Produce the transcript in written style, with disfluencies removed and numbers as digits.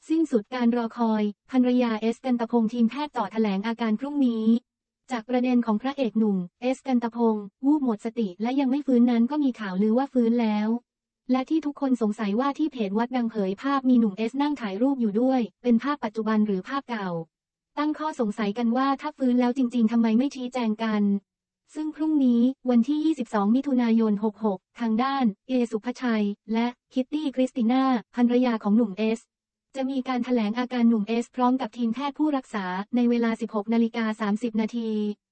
สิ้นสุดการรอคอยภรรยาเอสกันตะพงษ์ทีมแพทย์จ่อแถลงอาการพรุ่งนี้จากประเด็นของพระเอกหนุ่มเอสกันตะพงษ์วูบหมดสติและยังไม่ฟื้นนั้นก็มีข่าวลือว่าฟื้นแล้วและที่ทุกคนสงสัยว่าที่เพจวัดดังเผยภาพมีหนุ่มเอสนั่งถ่ายรูปอยู่ด้วยเป็นภาพปัจจุบันหรือภาพเก่าตั้งข้อสงสัยกันว่าถ้าฟื้นแล้วจริงๆทำไมไม่ชี้แจงกันซึ่งพรุ่งนี้วันที่ 22 มิถุนายน 66 ทางด้านเอสุภชัยและคิตตี้คริสติน่าภรรยาของหนุ่มเอสจะมีการแถลงอาการหนุ่มเอสพร้อมกับทีมแพทย์ผู้รักษาในเวลา 16:30 น.